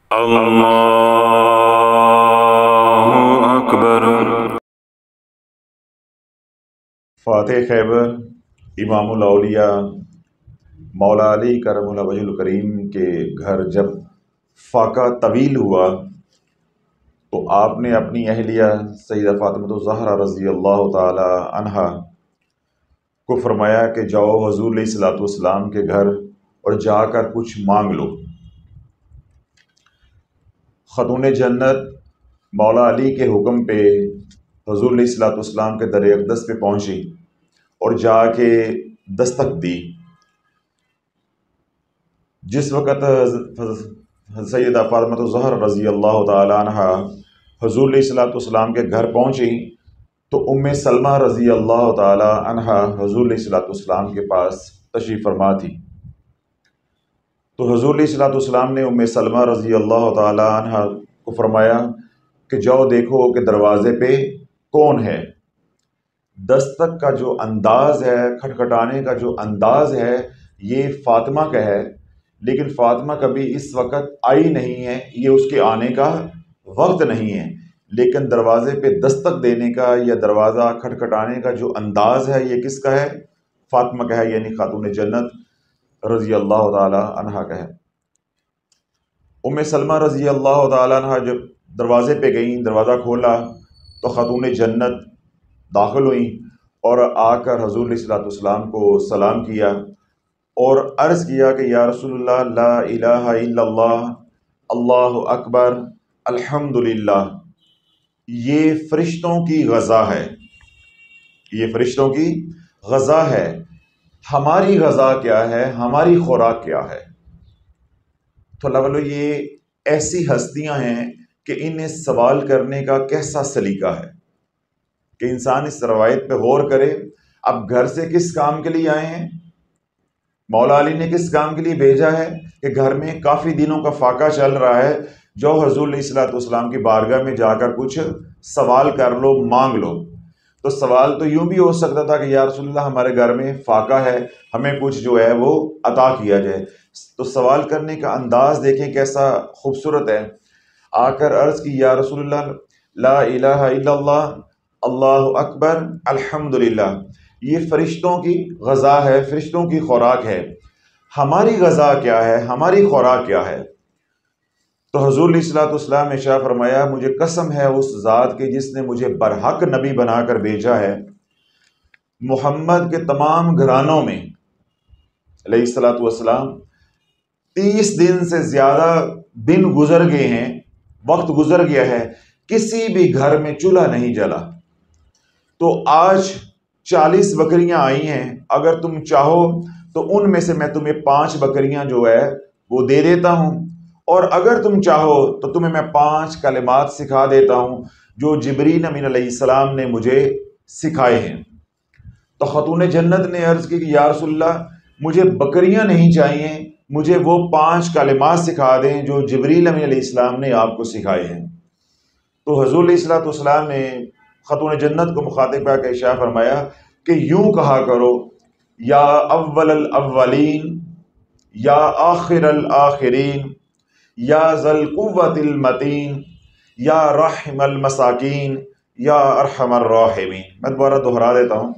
اللہ اکبر۔ فاتح خیبر امام الاولیاء مولا علی کرم اللہ وجہ الکریم کے گھر جب فاقہ طویل ہوا تو آپ نے اپنی اہلیہ سیدہ فاطمہ الزہرا رضی اللہ تعالی عنہا کو فرمایا کہ جاؤ حضور علیہ الصلوۃ والسلام کے گھر اور جا کر کچھ مانگ لو۔ خاتون جنت مولا علی کے حکم پہ حضور علیہ الصلوۃ والسلام کے در اقدس پہ پہنچی اور جا کے دستک دی۔ جس وقت سیدہ فاطمہ الزہرا رضی اللہ تعالی عنہا حضور علیہ الصلوۃ والسلام کے گھر پہنچی تو ام سلمہ رضی اللہ تعالی عنہا حضور علیہ الصلوۃ والسلام کے پاس تشریف فرما تھی۔ تو حضور علیہ الصلوۃ والسلام نے ام سلمہ رضی اللہ تعالی عنہا کو فرمایا کہ جاؤ دیکھو کہ دروازے پہ کون ہے۔ دستک کا جو انداز ہے، کھٹکھٹانے کا جو انداز ہے، یہ فاطمہ کا ہے، لیکن فاطمہ کبھی اس وقت آئی نہیں ہے، یہ اس کے آنے کا وقت نہیں ہے، لیکن دروازے پہ دستک دینے کا یا دروازہ کھٹکھٹانے کا جو انداز ہے یہ کس کا ہے؟ فاطمہ کا ہے، یعنی خاتون جنت رضی اللہ تعالی عنہا کا ہے۔ ام سلمہ رضی اللہ تعالی عنہا جب دروازے پہ گئیں، دروازہ کھولا تو خاتون جنت داخل ہوئیں اور آ کر حضور علیہ الصلوۃ والسلام کو سلام کیا اور عرض کیا کہ یا رسول اللہ، لا الہ الا اللہ، اللہ اکبر، الحمدللہ۔ یہ فرشتوں کی غذا ہے، یہ فرشتوں کی غذا ہے۔ ہماری غذا کیا ہے؟ ہماری خوراک کیا ہے؟ تو اللہ والو، یہ ایسی ہستیاں ہیں کہ انہیں سوال کرنے کا کیسا سلیقہ ہے کہ انسان اس روایت پہ غور کرے۔ اب گھر سے کس کام کے لیے آئے ہیں؟ مولا علی نے کس کام کے لیے بھیجا ہے کہ گھر میں کافی دنوں کا فاقہ چل رہا ہے، جو حضور علیہ الصلوۃ والسلام کی بارگاہ میں جا کر کچھ سوال کر لو، مانگ لو۔ تو سوال تو یوں بھی ہو سکتا تھا کہ یا رسول اللہ، ہمارے گھر میں فاقہ ہے، ہمیں کچھ جو ہے وہ عطا کیا جائے۔ تو سوال کرنے کا انداز دیکھیں کیسا خوبصورت ہے۔ آ کر عرض کی یا رسول اللہ، لا الہ الا اللہ، اللہ اکبر، الحمدللہ۔ یہ فرشتوں کی غذا ہے، فرشتوں کی خوراک ہے۔ ہماری غذا کیا ہے؟ ہماری خوراک کیا ہے؟ تو حضور علیہ الصلوۃ والسلام نے ارشاد فرمایا، مجھے قسم ہے اس ذات کے جس نے مجھے برحق نبی بنا کر بھیجا ہے، محمد کے تمام گھرانوں میں علیہ الصلوۃ والسلام 30 دن سے زیادہ دن گزر گئے ہیں، وقت گزر گیا ہے، کسی بھی گھر میں چولہا نہیں جلا۔ تو آج 40 بکریاں آئی ہیں، اگر تم چاہو تو ان میں سے میں تمہیں 5 بکریاں جو ہے وہ دے دیتا ہوں، اور اگر تم چاہو تو تمہیں میں 5 کلمات سکھا دیتا ہوں جو جبریل امین علیہ السلام نے مجھے سکھائے ہیں۔ تو خاتون جنت نے عرض کی کہ یا رسول اللہ، مجھے بکریاں نہیں چاہیے، مجھے وہ 5 کلمات سکھا دیں جو جبریل امین علیہ السلام نے آپ کو سکھائے ہیں۔ تو حضور علیہ الصلوۃ والسلام نے خاتون جنت کو مخاطب کر کے ارشاد فرمایا کہ یوں کہا کرو، یا اول الاولین، یا آخر الآخرین، یا ذا القوۃ المتین، یا رحم المساکین، یا ارحم الراحمین۔ میں دوبارہ دہرا دیتا ہوں،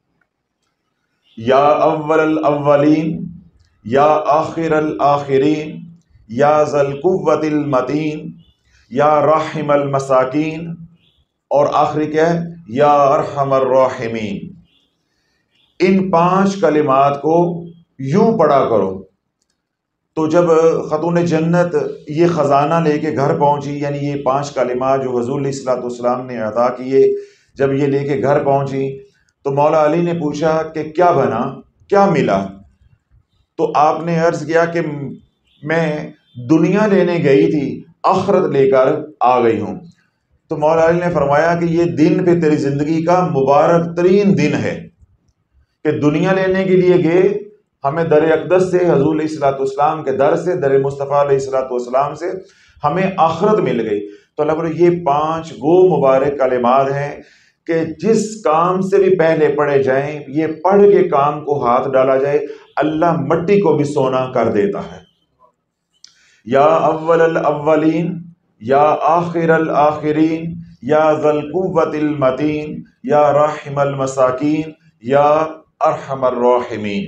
یا اول الاولین، یا آخر الآخرین، یا ذا القوۃ المتین، یا رحم المساکین، اور آخری کیا ہے؟ یا ارحم الراحمین۔ ان 5 کلمات کو یوں پڑھا کرو۔ تو جب خاتون جنت یہ خزانہ لے کے گھر پہنچی، یعنی یہ 5 کلمات جو حضور علیہ الصلوۃ والسلام نے عطا کیے، جب یہ لے کے گھر پہنچی تو مولا علی نے پوچھا کہ کیا بنا، کیا ملا؟ تو آپ نے عرض کیا کہ میں دنیا لینے گئی تھی، آخرت لے کر آ گئی ہوں۔ تو مولا علی نے فرمایا کہ یہ دن پہ تیری زندگی کا مبارک ترین دن ہے کہ دنیا لینے کے لیے گئے، ہمیں در اقدس سے، حضور علیہ الصلوۃ والسلام کے در سے، در مصطفیٰ علیہ الصلوۃ والسلام سے ہمیں آخرت مل گئی۔ تو اللہ بولے یہ 5 وہ مبارک کلمات ہیں کہ جس کام سے بھی پہلے پڑھے جائیں، یہ پڑھ کے کام کو ہاتھ ڈالا جائے، اللہ مٹی کو بھی سونا کر دیتا ہے۔ یا اول الاولین یا آخر الآخرین یا ذا القوۃ المتین یا راحم المساکین یا ارحم الراحمین۔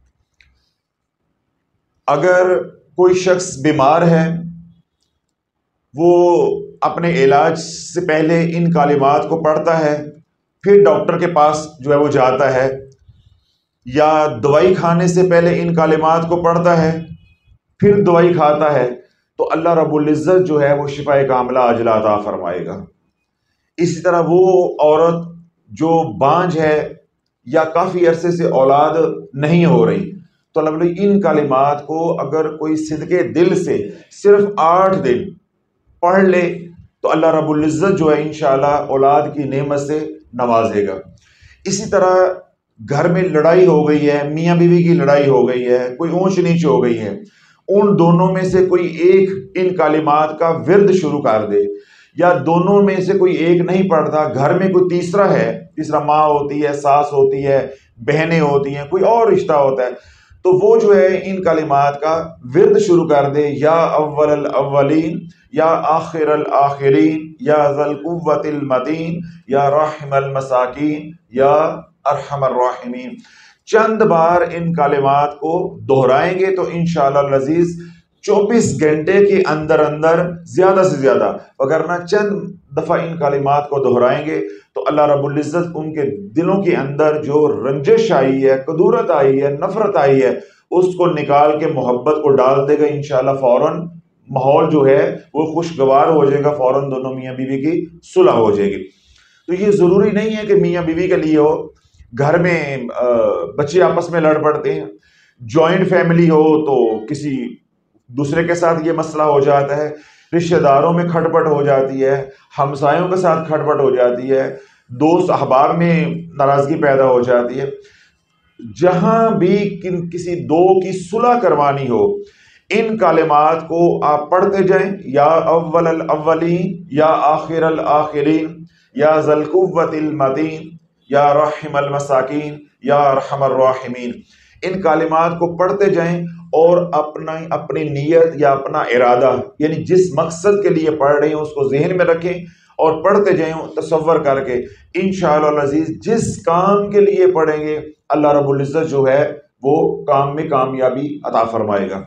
اگر کوئی شخص بیمار ہے، وہ اپنے علاج سے پہلے ان کلمات کو پڑھتا ہے، پھر ڈاکٹر کے پاس جو ہے وہ جاتا ہے، یا دوائی کھانے سے پہلے ان کلمات کو پڑھتا ہے پھر دوائی کھاتا ہے، تو اللہ رب العزت جو ہے وہ شفاء کاملہ عاجلہ عطا فرمائے گا۔ اسی طرح وہ عورت جو بانجھ ہے یا کافی عرصے سے اولاد نہیں ہو رہی، تو اللہ ان کلمات کو اگر کوئی صدقے دل سے صرف 8 دن پڑھ لے تو اللہ رب العزت جو ہے انشاءاللہ اولاد کی نعمت سے نوازے گا۔ اسی طرح گھر میں لڑائی ہو گئی ہے، میاں بیوی کی لڑائی ہو گئی ہے، کوئی اونچ نیچ ہو گئی ہے، ان دونوں میں سے کوئی ایک ان کلمات کا ورد شروع کر دے، یا دونوں میں سے کوئی ایک نہیں پڑھتا، گھر میں کوئی تیسرا ہے، تیسرا ماں ہوتی ہے، ساس ہوتی ہے، بہنیں ہوتی ہیں، کوئی اور رشتہ ہوتا ہے، تو وہ جو ہے ان کلمات کا ورد شروع کر دے، یا اول الاولین یا آخر الآخرین یا ذا القوۃ المتین یا راحم المساکین یا ارحم الراحمین۔ چند بار ان کلمات کو دہرائیں گے تو انشاءاللہ العزیز 24 گھنٹے کے اندر اندر زیادہ سے زیادہ، وگرنہ چند دفعہ ان کلمات کو دہرائیں گے تو اللہ رب العزت ان کے دلوں کے اندر جو رنجش آئی ہے، کدورت آئی ہے، نفرت آئی ہے، اس کو نکال کے محبت کو ڈال دے گا انشاءاللہ۔ فوراً ماحول جو ہے وہ خوشگوار ہو جائے گا، فوراً دونوں میاں بیوی کی صلح ہو جائے گی۔ تو یہ ضروری نہیں ہے کہ میاں بیوی کے لیے ہو، گھر میں بچے آپس میں لڑ پڑتے ہیں، جوائنٹ فیملی ہو تو کسی دوسرے کے ساتھ یہ مسئلہ ہو جاتا ہے، رشتہ داروں میں کھٹ پٹ ہو جاتی ہے، ہمسایوں کے ساتھ کھٹ پٹ ہو جاتی ہے، دوست احباب میں ناراضگی پیدا ہو جاتی ہے۔ جہاں بھی کسی دو کی صلح کروانی ہو، ان کلمات کو آپ پڑھتے جائیں، یا اول الاولین یا آخر الآخرین یا ذا القوۃ المتین یا راحم المساکین یا ارحم الراحمین۔ ان کلمات کو پڑھتے جائیں اور اپنی نیت یا اپنا ارادہ، یعنی جس مقصد کے لیے پڑھ رہے ہیں اس کو ذہن میں رکھیں اور پڑھتے جائیں تصور کر کے۔ انشاءاللہ العزیز جس کام کے لیے پڑھیں گے اللہ رب العزت جو ہے وہ کام میں کامیابی عطا فرمائے گا۔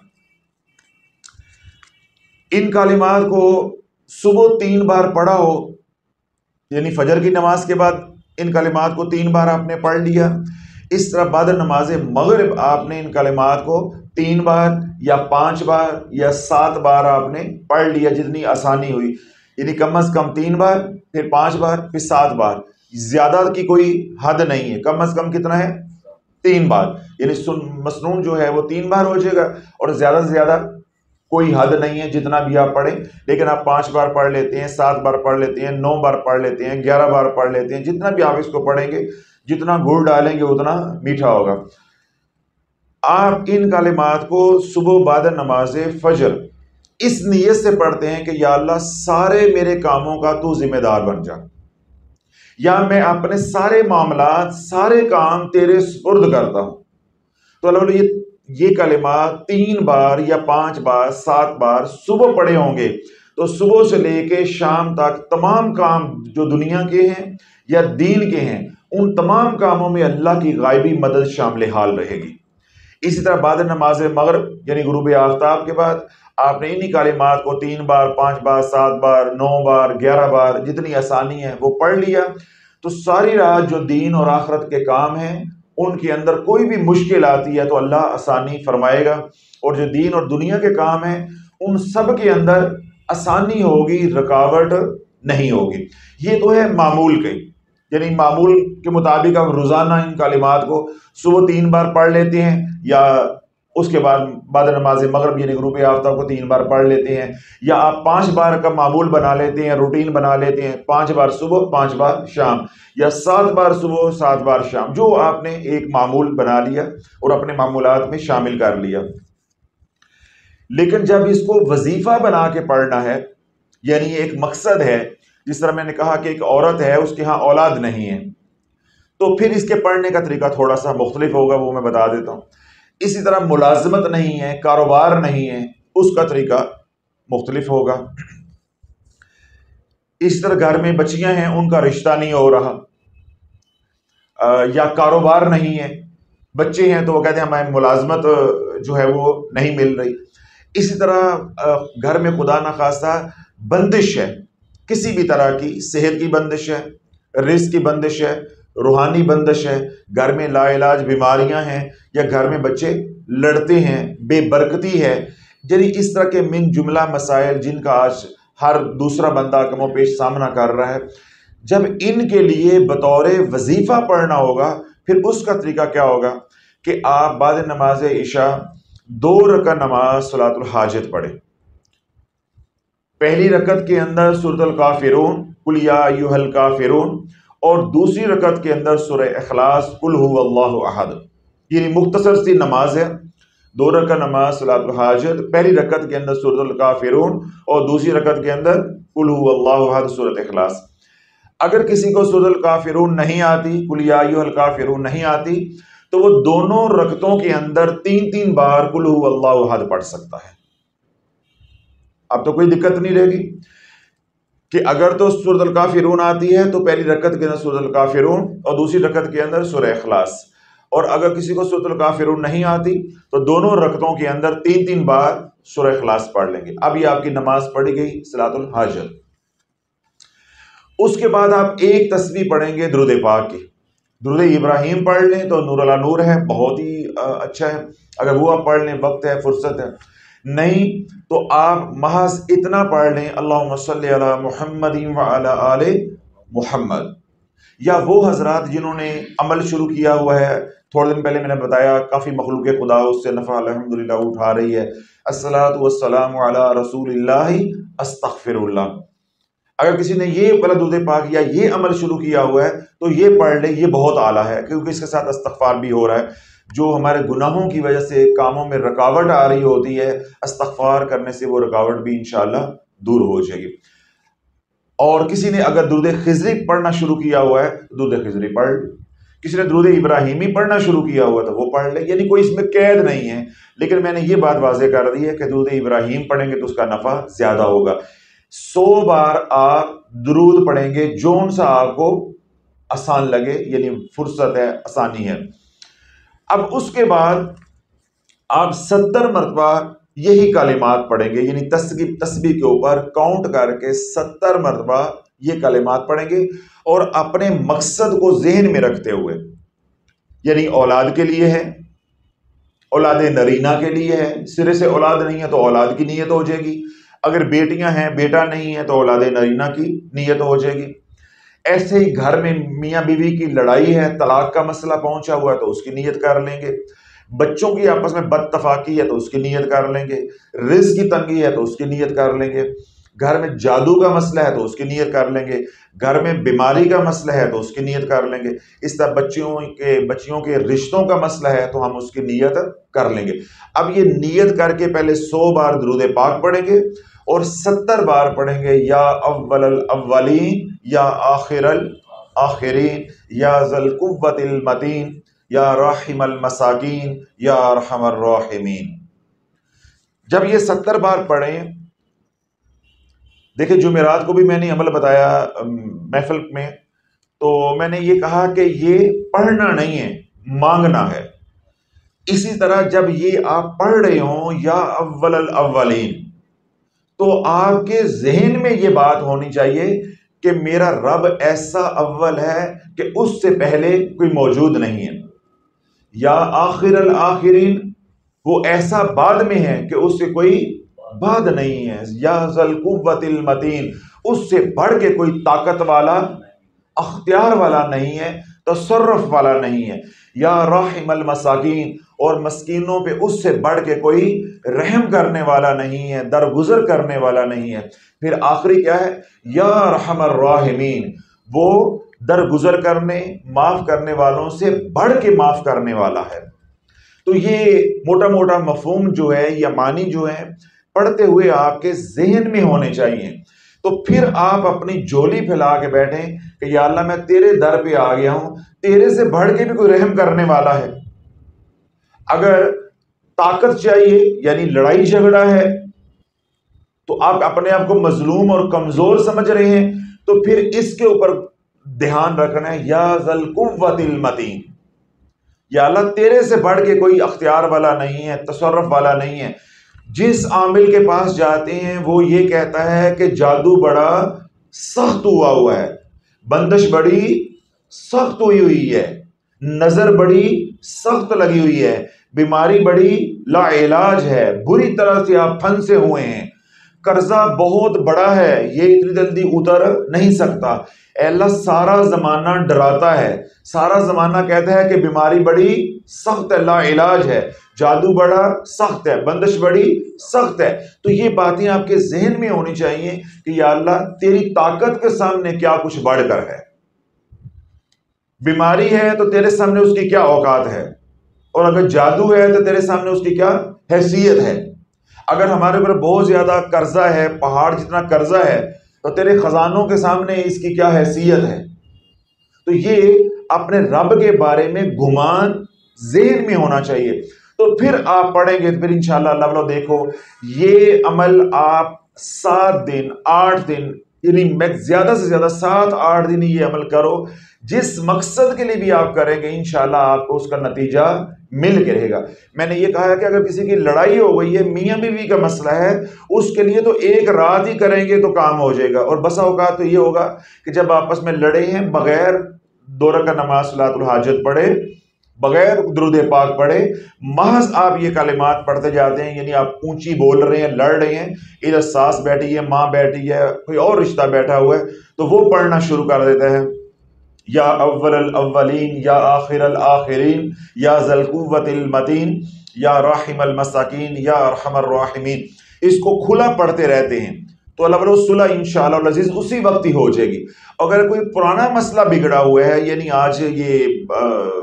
ان کلمات کو صبح 3 بار پڑھا ہو، یعنی فجر کی نماز کے بعد ان کلمات کو 3 بار آپ نے پڑھ لیا، اس طرح بعد نماز مغرب آپ نے ان کلمات کو 3 بار یا 5 بار یا 7 بار آپ نے پڑھ لیا، جتنی آسانی ہوئی، یعنی کم از کم 3 بار، پھر 5 بار، پھر 7 بار، زیادہ کی کوئی حد نہیں ہے، کم از کم کتنا ہے 3 بار، یعنی مسنون جو ہے وہ 3 بار ہو جائے گا، اور زیادہ سے زیادہ کوئی حد نہیں ہے جتنا بھی آپ پڑھیں، لیکن آپ 5 بار پڑھ لیتے ہیں، 7 بار پڑھ لیتے ہیں، 9 بار پڑھ لیتے ہیں، 11 بار پڑھ لیتے ہیں، جتنا بھی آپ اس کو پڑھیں گے، جتنا گڑ ڈالیں گے اتنا میٹھا ہوگا۔ آپ ان کلمات کو صبح بعد نماز فجر اس نیت سے پڑھتے ہیں کہ یا اللہ سارے میرے کاموں کا تو ذمہ دار بن جا، یا میں اپنے سارے معاملات، سارے کام تیرے سپرد کرتا ہوں۔ تو اللہ یہ کلمات 3 بار یا 5 بار 7 بار صبح پڑھے ہوں گے تو صبح سے لے کے شام تک تمام کام جو دنیا کے ہیں یا دین کے ہیں، ان تمام کاموں میں اللہ کی غائبی مدد شامل حال رہے گی۔ اسی طرح بعد نماز مغرب یعنی غروب آفتاب کے بعد آپ نے انہی کلمات کو 3 بار 5 بار 7 بار 9 بار 11 بار جتنی آسانی ہے وہ پڑھ لیا، تو ساری رات جو دین اور آخرت کے کام ہیں ان کے اندر کوئی بھی مشکل آتی ہے تو اللہ آسانی فرمائے گا، اور جو دین اور دنیا کے کام ہیں ان سب کے اندر آسانی ہوگی، رکاوٹ نہیں ہوگی۔ یہ تو ہے معمول کے، یعنی معمول کے مطابق آپ روزانہ ان کلمات کو صبح 3 بار پڑھ لیتے ہیں، یا اس کے بعد بعد نماز مغرب یعنی غروب آفتاب کو 3 بار پڑھ لیتے ہیں، یا آپ 5 بار کا معمول بنا لیتے ہیں، روٹین بنا لیتے ہیں، 5 بار صبح 5 بار شام، یا 7 بار صبح 7 بار شام، جو آپ نے ایک معمول بنا لیا اور اپنے معمولات میں شامل کر لیا۔ لیکن جب اس کو وظیفہ بنا کے پڑھنا ہے، یعنی ایک مقصد ہے، جس طرح میں نے کہا کہ ایک عورت ہے اس کے ہاں اولاد نہیں ہے، تو پھر اس کے پڑھنے کا طریقہ تھوڑا سا مختلف ہوگا، وہ میں بتا دیتا ہوں۔ اسی طرح ملازمت نہیں ہے، کاروبار نہیں ہے، اس کا طریقہ مختلف ہوگا. اس طرح گھر میں بچیاں ہیں، ان کا رشتہ نہیں ہو رہا، یا کاروبار نہیں ہے. بچے ہیں تو وہ کہتے ہیں ہمیں ملازمت جو ہے وہ نہیں مل رہی. اسی طرح گھر میں خدا نخواستہ بندش ہے، کسی بھی طرح کی، صحت کی بندش ہے، رزق کی بندش ہے، روحانی بندش ہے، گھر میں لا علاج بیماریاں ہیں، یا گھر میں بچے لڑتے ہیں، بے برکتی ہے. یعنی اس طرح کے من جملہ مسائل جن کا آج ہر دوسرا بندہ کم و پیش سامنا کر رہا ہے. جب ان کے لیے بطور وظیفہ پڑھنا ہوگا، پھر اس کا طریقہ کیا ہوگا کہ آپ بعد نماز عشاء 2 رکعت نماز صلاۃ الحاجت پڑھیں. پہلی رکعت کے اندر سورۃ الکافرون قل یا ایھا الکافرون، اور دوسری رکعت کے اندر سورہ اخلاص قل ھو اللہ احد. یہ مختصر سی نماز ہے، 2 رکعت نماز صلاۃ الحاجت، پہلی رکعت کے اندر سورۃ الکافرون اور دوسری رکعت کے اندر قل ھو اللہ احد سورۃ اخلاص. اگر کسی کو سورۃ الکافرون نہیں آتی، قل یا ایھا الکافرون نہیں آتی، تو وہ دونوں رکعتوں کے اندر 3 بار قل ھو اللہ احد پڑھ سکتا ہے. اب تو کوئی دقت نہیں رہے گی کہ اگر تو سورۃ الکافرون آتی ہے تو پہلی رکعت کے اندر سورۃ الکافرون اور دوسری رکعت کے اندر سورہ اخلاص، اور اگر کسی کو سورۃ الکافرون نہیں آتی تو دونوں رکعتوں کے اندر 3 بار سورہ اخلاص پڑھ لیں گے. اب یہ آپ کی نماز پڑھی گئی صلاۃ الحاجت. اس کے بعد آپ ایک تسبیح پڑھیں گے درود پاک کی. درود ابراہیم پڑھ لیں تو نور علی نور ہے، بہت ہی اچھا ہے. اگر وہ آپ پڑھ لیں، وقت ہے، فرصت ہے. نہیں تو آپ محض اتنا پڑھ لیں اللہم صلی علی محمد وعلی آل محمد. یا وہ حضرات جنہوں نے عمل شروع کیا ہوا ہے، تھوڑے دن پہلے میں نے بتایا کافی مخلوق خدا اس سے نفع الحمدللہ اٹھا رہی ہے، الصلاۃ والسلام علی رسول اللہ استغفر اللہ. اگر کسی نے یہ والا درود پاک یا یہ عمل شروع کیا ہوا ہے تو یہ پڑھ لے، یہ بہت اعلیٰ ہے، کیونکہ اس کے ساتھ استغفار بھی ہو رہا ہے. جو ہمارے گناہوں کی وجہ سے کاموں میں رکاوٹ آ رہی ہوتی ہے، استغفار کرنے سے وہ رکاوٹ بھی انشاءاللہ دور ہو جائے گی. اور کسی نے اگر درود خضری پڑھنا شروع کیا ہوا ہے تو درود خضری پڑھ لے. کسی نے درود ابراہیمی پڑھنا شروع کیا ہوا ہے تو وہ پڑھ لے. یعنی کوئی اس میں قید نہیں ہے، لیکن میں نے یہ بات واضح کر دی ہے کہ درود ابراہیم پڑھیں گے تو اس کا نفع زیادہ ہوگا. 100 بار آپ درود پڑھیں گے، جون سا آپ کو آسان لگے، یعنی فرصت ہے، آسانی ہے. اب اس کے بعد آپ 70 مرتبہ یہی کلمات پڑھیں گے، یعنی تسبیح کے اوپر کاؤنٹ کر کے 70 مرتبہ یہ کلمات پڑھیں گے، اور اپنے مقصد کو ذہن میں رکھتے ہوئے، یعنی اولاد کے لیے ہے، اولاد نرینہ کے لیے ہے. سرے سے اولاد نہیں ہے تو اولاد کی نیت ہو جائے گی. اگر بیٹیاں ہیں، بیٹا نہیں ہے تو اولاد نرینہ کی نیت ہو جائے گی. ایسے ہی گھر میں میاں بیوی کی لڑائی ہے، طلاق کا مسئلہ پہنچا ہوا ہے تو اس کی نیت کر لیں گے. بچوں کی آپس میں بدتفاقی ہے تو اس کی نیت کر لیں گے. رزق کی تنگی ہے تو اس کی نیت کر لیں گے. گھر میں جادو کا مسئلہ ہے تو اس کی نیت کر لیں گے. گھر میں بیماری کا مسئلہ ہے تو اس کی نیت کر لیں گے. اس طرح بچیوں کے رشتوں کا مسئلہ ہے تو ہم اس کی نیت کر لیں گے. اب یہ نیت کر کے پہلے 100 بار درود پاک پڑھیں گے اور 70 بار پڑھیں گے یا اول الاولین یا آخر الاخرین یا ذی القوۃ المتین یا راحم المساکین یا ارحم الراحمین. جب یہ 70 بار پڑھیں، دیکھیں جمعرات کو بھی میں نے عمل بتایا محفل میں، تو میں نے یہ کہا کہ یہ پڑھنا نہیں ہے، مانگنا ہے. اسی طرح جب یہ آپ پڑھ رہے ہوں یا اول الاولین، تو آپ کے ذہن میں یہ بات ہونی چاہیے کہ میرا رب ایسا اول ہے کہ اس سے پہلے کوئی موجود نہیں ہے. یا آخر الآخرین، وہ ایسا بعد میں ہے کہ اس سے کوئی بعد نہیں ہے. یا ذی القوۃ المتین، اس سے بڑھ کے کوئی طاقت والا، اختیار والا نہیں ہے، تصرف والا نہیں ہے. یا راحم المساکین، اور مسکینوں پہ اس سے بڑھ کے کوئی رحم کرنے والا نہیں ہے، درگزر کرنے والا نہیں ہے. پھر آخری کیا ہے؟ یا ارحم الراحمین، وہ درگزر کرنے، معاف کرنے والوں سے بڑھ کے معاف کرنے والا ہے. تو یہ موٹا موٹا مفہوم جو ہے یا معنی جو ہے پڑھتے ہوئے آپ کے ذہن میں ہونے چاہیے. تو پھر آپ اپنی جھولی پھیلا کے بیٹھیں کہ یا اللہ میں تیرے در پہ آ گیا ہوں، تیرے سے بڑھ کے بھی کوئی رحم کرنے والا ہے. اگر طاقت چاہیے، یعنی لڑائی جھگڑا ہے، تو آپ اپنے آپ کو مظلوم اور کمزور سمجھ رہے ہیں، تو پھر اس کے اوپر دھیان رکھنا ہے، یا ذل قوت المتین، یا اللہ تیرے سے بڑھ کے کوئی اختیار والا نہیں ہے، تصرف والا نہیں ہے۔ جس عامل کے پاس جاتے ہیں وہ یہ کہتا ہے کہ جادو بڑا سخت ہوا ہے، بندش بڑی سخت ہوئی ہے، نظر بڑی سخت لگی ہوئی ہے، بیماری بڑی لا علاج ہے، بری طرح سے آپ پھنسے ہوئے ہیں، قرضہ بہت بڑا ہے، یہ اتنی جلدی اتر نہیں سکتا۔ اے اللہ سارا زمانہ ڈراتا ہے، سارا زمانہ کہتا ہے کہ بیماری بڑی سخت ہے، لا علاج ہے، جادو بڑا سخت ہے، بندش بڑی سخت ہے۔ تو یہ باتیں آپ کے ذہن میں ہونی چاہیے کہ یا اللہ تیری طاقت کے سامنے کیا کچھ بڑھ کر ہے، بیماری ہے تو تیرے سامنے اس کی کیا اوقات ہے، اور اگر جادو ہے تو تیرے سامنے اس کی کیا حیثیت ہے۔ اگر ہمارے اوپر بہت زیادہ قرضہ ہے، پہاڑ جتنا قرضہ ہے، تو تیرے خزانوں کے سامنے اس کی کیا حیثیت ہے۔ تو یہ اپنے رب کے بارے میں گمان ذہن میں ہونا چاہیے۔ تو پھر آپ پڑھیں گے، پھر انشاءاللہ اللہ والا دیکھو یہ عمل آپ 7 دن 8 دن، یعنی زیادہ سے زیادہ 7-8 دن یہ عمل کرو، جس مقصد کے لیے بھی آپ کریں گے انشاءاللہ آپ کو اس کا نتیجہ مل کے رہے گا۔ میں نے یہ کہا ہے کہ اگر کسی کی لڑائی ہو گئی ہے، میاں بیوی کا مسئلہ ہے، اس کے لیے تو ایک رات ہی کریں گے تو کام ہو جائے گا۔ اور بسا اوقات تو یہ ہوگا کہ جب آپس میں لڑے ہیں، بغیر 2 رکعت نماز صلاۃ الحاجت پڑھے، بغیر درود پاک پڑھے، محض آپ یہ کلمات پڑھتے جاتے ہیں، یعنی آپ اونچی بول رہے ہیں، لڑ رہے ہیں، ادھر ساس بیٹھی ہے، ماں بیٹھی ہے، کوئی اور رشتہ بیٹھا ہوا ہے، تو وہ پڑھنا شروع کر دیتا ہے، یا اول الاولین، یا آخر الآخرین، یا ذی القوۃ المتین، یا راحم المساکین، یا ارحم الراحمین، اس کو کھلا پڑھتے رہتے ہیں تو اللہ تعالیٰ صلح انشاءاللہ العزیز اسی وقت ہی ہو جائے گی۔ اگر کوئی پرانا مسئلہ بگڑا ہوا ہے، یعنی آج یہ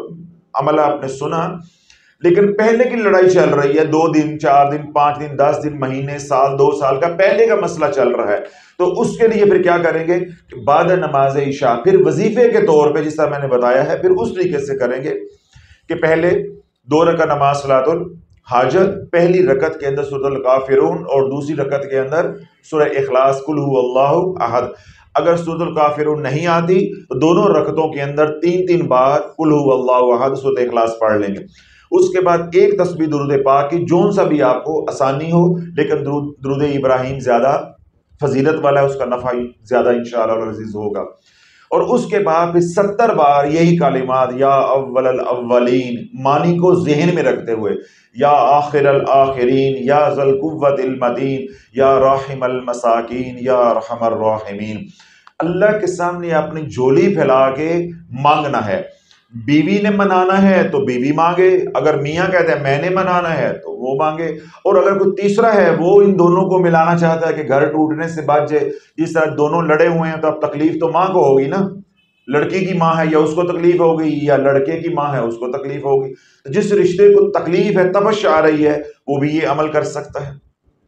عمل آپ نے سنا لیکن پہلے کی لڑائی چل رہی ہے، 2 دن 4 دن 5 دن 10 دن مہینے سال 2 سال کا پہلے کا مسئلہ چل رہا ہے، تو اس کے لیے پھر کیا کریں گے کہ بعد نماز عشاء پھر وظیفے کے طور پہ، جس طرح میں نے بتایا ہے، پھر اس طریقے سے کریں گے کہ پہلے 2 رکعت نماز صلاۃ الحاجت، پہلی رکعت کے اندر سورۃ الکافرون اور دوسری رکعت کے اندر سورہ اخلاص، قل هو اللہ احد۔ اگر سورۃ الکافرون نہیں آتی تو دونوں رکعتوں کے اندر 3 بار قل هو اللہ احد سورۃ اخلاص پڑھ لیں گے۔ اس کے بعد ایک تسبیح درود پاک کی، جون سا بھی آپ کو آسانی ہو، لیکن درود ابراہیم زیادہ فضیلت والا ہے، اس کا نفع زیادہ انشاءاللہ العزیز ہوگا۔ اور اس کے بعد پھر 70 بار یہی کلمات، یا اول الاولین، معنی کو ذہن میں رکھتے ہوئے، یا آخر الآخرین، یا ذی القوۃ المتین، یا راحم المساکین، یا ارحم الراحمین۔ اللہ کے سامنے اپنی جھولی پھیلا کے مانگنا ہے۔ بیوی نے منانا ہے تو بیوی مانگے، اگر میاں کہتے ہیں میں نے منانا ہے تو وہ مانگے، اور اگر کوئی تیسرا ہے وہ ان دونوں کو ملانا چاہتا ہے کہ گھر ٹوٹنے سے بچ جائے، جس طرح دونوں لڑے ہوئے ہیں تو اب تکلیف تو ماں کو ہوگی نا، لڑکی کی ماں ہے یا اس کو تکلیف ہوگی، یا لڑکے کی ماں ہے اس کو تکلیف ہوگی، تو جس رشتے کو تکلیف ہے، تپش آ رہی ہے، وہ بھی یہ عمل کر سکتا ہے۔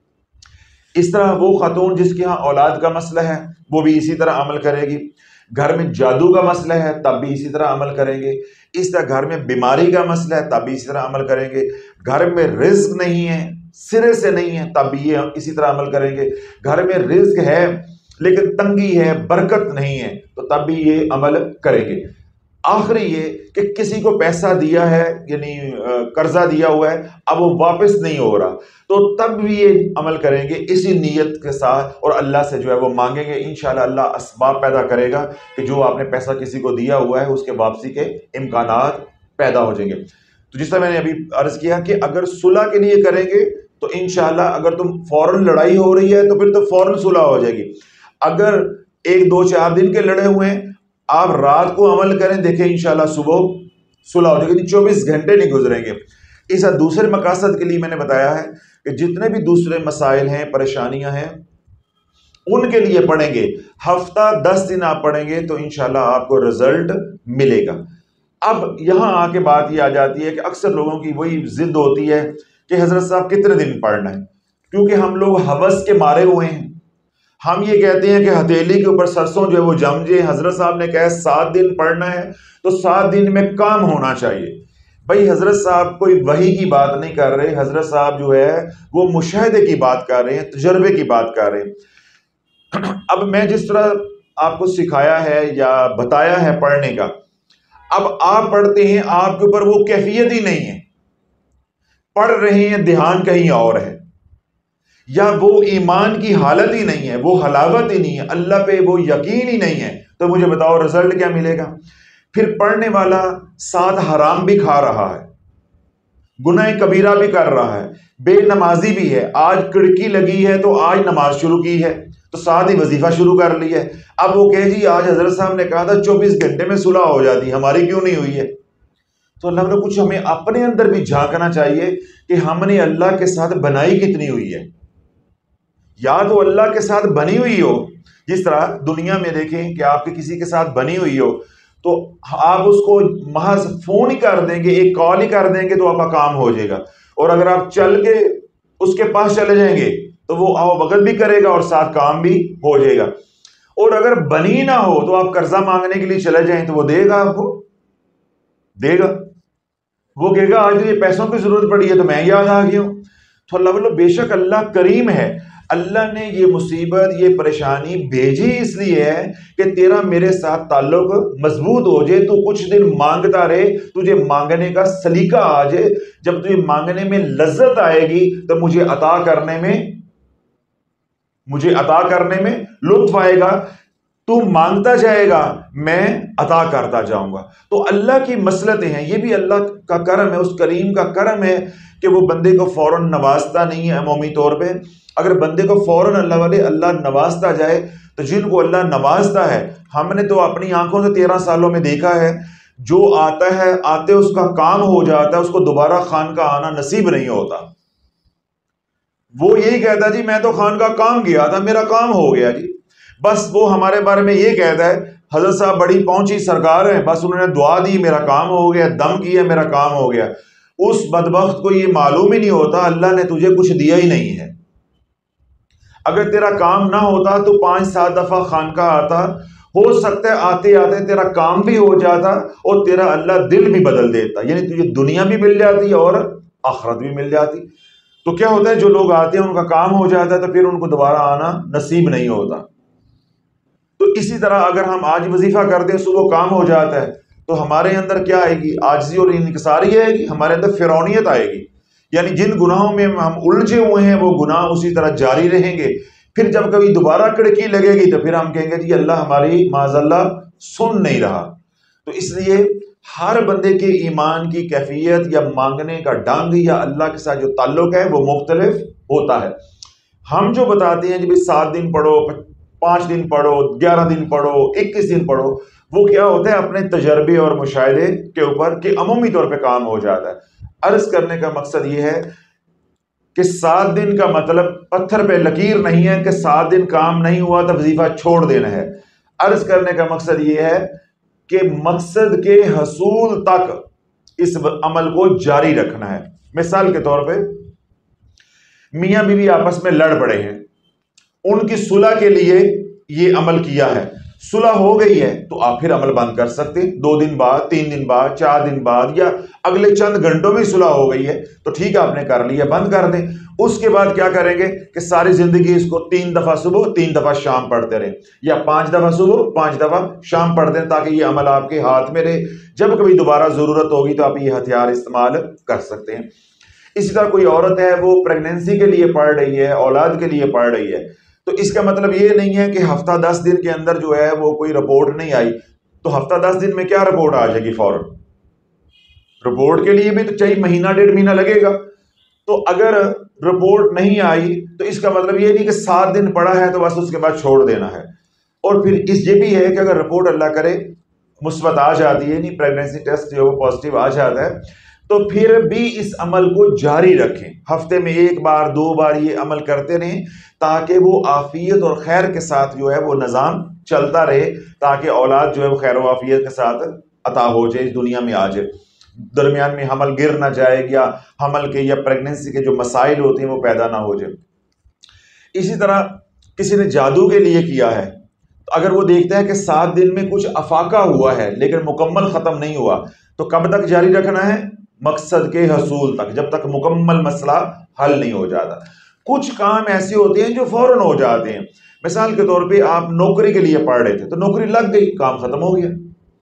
اس طرح وہ خاتون جس کے ہاں اولاد کا مسئلہ ہے وہ بھی اسی طرح عمل کرے گی، گھر میں جادو کا مسئلہ ہے تب بھی اسی طرح عمل کریں گے، اس طرح گھر میں بیماری کا مسئلہ ہے تب بھی اسی طرح عمل کریں گے، گھر میں رزق نہیں ہے، سرے سے نہیں ہے، تب بھی یہ اسی طرح عمل کریں گے، گھر میں رزق ہے لیکن تنگی ہے، برکت نہیں ہے، تو تب بھی یہ عمل کریں گے۔ آخری یہ کہ کسی کو پیسہ دیا ہے، یعنی قرضہ دیا ہوا ہے، اب وہ واپس نہیں ہو رہا، تو تب بھی یہ عمل کریں گے اسی نیت کے ساتھ، اور اللہ سے جو ہے وہ مانگیں گے، انشاءاللہ اللہ اسباب پیدا کرے گا کہ جو آپ نے پیسہ کسی کو دیا ہوا ہے اس کے واپسی کے امکانات پیدا ہو جائیں گے۔ تو جس طرح میں نے ابھی عرض کیا کہ اگر صلح کے لیے کریں گے تو انشاءاللہ اگر تم فوراً لڑائی ہو رہی ہے تو پھر تو فوراً صلح ہو جائے گی، اگر 1-2-4 دن کے لڑے ہوئے ہیں آپ رات کو عمل کریں، دیکھیں انشاءاللہ صبح صلح ہو جائے گی، 24 گھنٹے نہیں گزریں گے۔ اس دوسرے مقاصد کے لیے میں نے بتایا ہے کہ جتنے بھی دوسرے مسائل ہیں، پریشانیاں ہیں، ان کے لیے پڑھیں گے، ہفتہ 10 دن آپ پڑھیں گے تو انشاءاللہ آپ کو رزلٹ ملے گا۔ اب یہاں آ کے بات یہ آ جاتی ہے کہ اکثر لوگوں کی وہی ضد ہوتی ہے کہ حضرت صاحب کتنے دن پڑھنا ہے، کیونکہ ہم لوگ ہوس کے مارے ہوئے ہیں، ہم یہ کہتے ہیں کہ ہتھیلی کے اوپر سرسوں جو ہے وہ جم جائے، حضرت صاحب نے کہا 7 دن پڑھنا ہے تو 7 دن میں کام ہونا چاہیے۔ بھائی حضرت صاحب کوئی وحی کی بات نہیں کر رہے، حضرت صاحب جو ہے وہ مشاہدے کی بات کر رہے ہیں، تجربے کی بات کر رہے ہیں۔ اب میں جس طرح آپ کو سکھایا ہے یا بتایا ہے پڑھنے کا، اب آپ پڑھتے ہیں، آپ کے اوپر وہ کیفیت ہی نہیں ہے، پڑھ رہے ہیں دھیان کہیں اور ہے، یا وہ ایمان کی حالت ہی نہیں ہے، وہ حلاوت ہی نہیں ہے، اللہ پہ وہ یقین ہی نہیں ہے، تو مجھے بتاؤ رزلٹ کیا ملے گا؟ پھر پڑھنے والا ساتھ حرام بھی کھا رہا ہے، گناہ کبیرہ بھی کر رہا ہے، بے نمازی بھی ہے، آج کڑکی لگی ہے تو آج نماز شروع کی ہے تو ساتھ ہی وظیفہ شروع کر لی ہے۔ اب وہ کہ جی آج حضرت صاحب نے کہا تھا 24 گھنٹے میں صلح ہو جاتی، ہماری کیوں نہیں ہوئی ہے؟ تو اللہ نے کچھ ہمیں اپنے اندر بھی جھانکنا چاہیے کہ ہم نے اللہ کے ساتھ بنائی کتنی ہوئی ہے۔ یا تو اللہ کے ساتھ بنی ہوئی ہو، جس طرح دنیا میں دیکھیں کہ آپ کے کسی کے ساتھ بنی ہوئی ہو تو آپ اس کو محض فون ہی کر دیں گے، ایک کال ہی کر دیں گے تو آپ کا کام ہو جائے گا، اور اگر آپ چل کے اس کے پاس چلے جائیں گے تو وہ آؤ بغل بھی کرے گا اور ساتھ کام بھی ہو جائے گا۔ اور اگر بنی نہ ہو تو آپ قرضہ مانگنے کے لیے چلے جائیں تو وہ دے گا، آپ کو دے گا، وہ کہے گا آج یہ پیسوں کی ضرورت پڑی ہے تو میں یاد آ گیا ہوں۔ تو اللہ بولو بے شک اللہ کریم ہے، اللہ نے یہ مصیبت یہ پریشانی بھیجی اس لیے ہے کہ تیرا میرے ساتھ تعلق مضبوط ہو جائے، تو کچھ دن مانگتا رہے، تجھے مانگنے کا سلیقہ آ جائے، جب تجھے مانگنے میں لذت آئے گی تو مجھے عطا کرنے میں لطف آئے گا، تو مانگتا جائے گا میں عطا کرتا جاؤں گا۔ تو اللہ کی مصلحتیں ہیں، یہ بھی اللہ کا کرم ہے، اس کریم کا کرم ہے کہ وہ بندے کو فوراً نوازتا نہیں ہے عمومی طور پہ۔ اگر بندے کو فوراً اللہ نوازتا جائے تو جن کو اللہ نوازتا ہے، ہم نے تو اپنی آنکھوں سے 13 سالوں میں دیکھا ہے، جو آتا ہے آتے اس کا کام ہو جاتا ہے، اس کو دوبارہ خانقاہ آنا نصیب نہیں ہوتا۔ وہ یہی کہتا جی میں تو خانقاہ کام گیا تھا، میرا کام ہو گیا جی، بس وہ ہمارے بارے میں یہ کہتا ہے حضرت صاحب بڑی پہنچی سرکار ہیں، بس انہوں نے دعا دی میرا کام ہو گیا، دم کیا میرا کام ہو گیا۔ اس بدبخت کو یہ معلوم ہی نہیں ہوتا اللہ نے تجھے کچھ دیا ہی نہیں ہے۔ اگر تیرا کام نہ ہوتا تو 5-7 دفعہ خانقاہ آتا، ہو سکتا ہے آتے آتے تیرا کام بھی ہو جاتا اور تیرا اللہ دل بھی بدل دیتا، یعنی تجھے دنیا بھی مل جاتی اور آخرت بھی مل جاتی۔ تو کیا ہوتا ہے جو لوگ آتے ہیں ان کا کام ہو جاتا ہے تو پھر ان کو دوبارہ آنا نصیب نہیں ہوتا۔ تو اسی طرح اگر ہم آج وظیفہ کرتے ہیں صبح کام ہو جاتا ہے تو ہمارے اندر کیا آئے گی؟ عاجزی اور انکساری آئے گی، ہمارے اندر فرعونیت آئے گی، یعنی جن گناہوں میں ہم الجھے ہوئے ہیں وہ گناہ اسی طرح جاری رہیں گے۔ پھر جب کبھی دوبارہ کڑکی لگے گی تو پھر ہم کہیں گے جی اللہ ہماری معاذ اللہ سن نہیں رہا۔ تو اس لیے ہر بندے کے ایمان کی کیفیت یا مانگنے کا ڈھنگ یا اللہ کے ساتھ جو تعلق ہے وہ مختلف ہوتا ہے۔ ہم جو بتاتے ہیں جی 7 دن پڑھو، 5 دن پڑھو، 11 دن پڑھو، 21 دن پڑھو، وہ کیا ہوتا ہے اپنے تجربے اور مشاہدے کے اوپر کہ عمومی طور پہ کام ہو جاتا ہے۔ عرض کرنے کا مقصد یہ ہے کہ 7 دن کا مطلب پتھر پہ لکیر نہیں ہے کہ 7 دن کام نہیں ہوا تو وظیفہ چھوڑ دینا ہے۔ عرض کرنے کا مقصد یہ ہے کہ مقصد کے حصول تک اس عمل کو جاری رکھنا ہے۔ مثال کے طور پہ میاں بیوی آپس میں لڑ پڑے ہیں، ان کی صلح کے لیے یہ عمل کیا ہے، صلح ہو گئی ہے تو آپ پھر عمل بند کر سکتے، 2 دن بعد، 3 دن بعد، 4 دن بعد، یا اگلے چند گھنٹوں میں صلح ہو گئی ہے تو ٹھیک ہے آپ نے کر لیا، بند کر دیں۔ اس کے بعد کیا کریں گے کہ ساری زندگی اس کو 3 دفعہ صبح 3 دفعہ شام پڑھتے رہیں، یا 5 دفعہ صبح 5 دفعہ شام پڑھتے ہیں، تاکہ یہ عمل آپ کے ہاتھ میں رہے، جب کبھی دوبارہ ضرورت ہوگی تو آپ یہ ہتھیار استعمال کر سکتے ہیں۔ اسی طرح کوئی عورت ہے وہ پریگننسی کے لیے پڑھ رہی ہے، اولاد کے لیے پڑھ رہی ہے، تو اس کا مطلب یہ نہیں ہے کہ ہفتہ 10 دن کے اندر جو ہے وہ کوئی رپورٹ نہیں آئی تو ہفتہ 10 دن میں کیا رپورٹ آ جائے گی فوراً؟ رپورٹ کے لیے بھی تو چاہیے مہینہ 1.5 مہینہ لگے گا۔ تو اگر رپورٹ نہیں آئی تو اس کا مطلب یہ نہیں کہ 7 دن پڑا ہے تو بس اس کے بعد چھوڑ دینا ہے۔ اور پھر یہ بھی ہے کہ اگر رپورٹ اللہ کرے مثبت آ جاتی ہے، نہیں پریگننسی ٹیسٹ جو پازیٹیو آ جاتا ہے، تو پھر بھی اس عمل کو جاری رکھیں، ہفتے میں 1 بار 2 بار یہ عمل کرتے رہیں، تاکہ وہ عافیت اور خیر کے ساتھ جو ہے وہ نظام چلتا رہے، تاکہ اولاد جو ہے وہ خیر و عافیت کے ساتھ عطا ہو جائے، اس دنیا میں آ جائے، درمیان میں حمل گر نہ جائے، یا حمل کے یا پریگننسی کے جو مسائل ہوتے ہیں وہ پیدا نہ ہو جائے۔ اسی طرح کسی نے جادو کے لیے کیا ہے، تو اگر وہ دیکھتا ہے کہ 7 دن میں کچھ افاقہ ہوا ہے لیکن مکمل ختم نہیں ہوا تو کب تک جاری رکھنا ہے؟ مقصد کے حصول تک، جب تک مکمل مسئلہ حل نہیں ہو جاتا۔ کچھ کام ایسے ہوتے ہیں جو فوراً ہو جاتے ہیں۔ مثال کے طور پہ آپ نوکری کے لیے پڑھ رہے تھے تو نوکری لگ گئی، کام ختم ہو گیا۔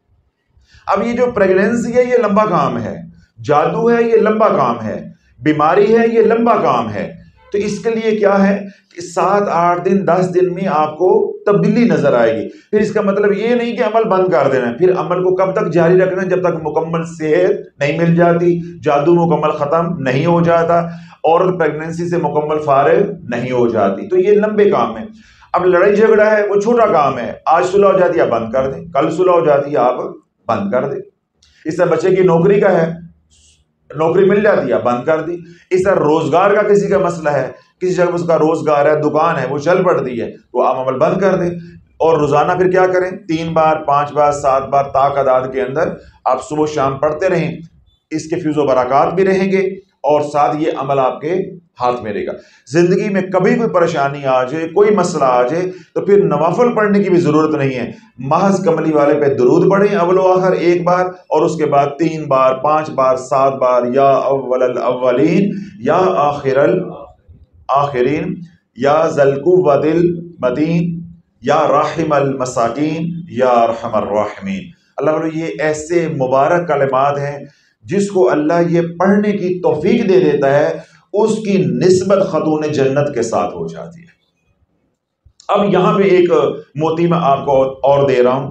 اب یہ جو پریگنینسی ہے یہ لمبا کام ہے، جادو ہے یہ لمبا کام ہے، بیماری ہے یہ لمبا کام ہے۔ تو اس کے لیے کیا ہے کہ 7 8 دن 10 دن میں آپ کو تبدیلی نظر آئے گی۔ پھر اس کا مطلب یہ نہیں کہ عمل بند کر دینا ہے، پھر عمل کو کب تک جاری رکھنا ہے؟ جب تک مکمل صحت نہیں مل جاتی، جادو مکمل ختم نہیں ہو جاتا، عورت پریگنینسی سے مکمل فارغ نہیں ہو جاتی۔ تو یہ لمبے کام ہیں۔ اب لڑائی جھگڑا ہے وہ چھوٹا کام ہے، آج صلح ہو جاتی ہے آپ بند کر دیں، کل صلح ہو جاتی ہے آپ بند کر دیں۔ اس طرح بچے کی نوکری کا ہے، نوکری مل جاتی ہے بند کر دی۔ اس طرح روزگار کا کسی کا مسئلہ ہے، کسی جگہ اس کا روزگار ہے، دکان ہے، وہ چل پڑتی ہے تو آپ عمل بند کر دیں۔ اور روزانہ پھر کیا کریں؟ 3 بار 5 بار 7 بار تعداد کے اندر آپ صبح شام پڑھتے رہیں، اس کے فیض و برکات بھی رہیں گے اور ساتھ یہ عمل آپ کے ہاتھ میں رہے گا۔ زندگی میں کبھی کوئی پریشانی آ جائے، کوئی مسئلہ آ جائے تو پھر نوافل پڑھنے کی بھی ضرورت نہیں ہے، محض کملی والے پہ درود پڑھیں اول و آخر 1 بار، اور اس کے بعد 3 بار 5 بار 7 بار یا اول الاولین یا آخر الآخرین یا ذی القوۃ المتین یا راحم المساکین یا ارحم الراحمین۔ اللہ تعالیٰ یہ ایسے مبارک کلمات ہیں جس کو اللہ یہ پڑھنے کی توفیق دے دیتا ہے، اس کی نسبت خاتون جنت کے ساتھ ہو جاتی ہے۔ اب یہاں پہ ایک موتی میں آپ کو اور دے رہا ہوں۔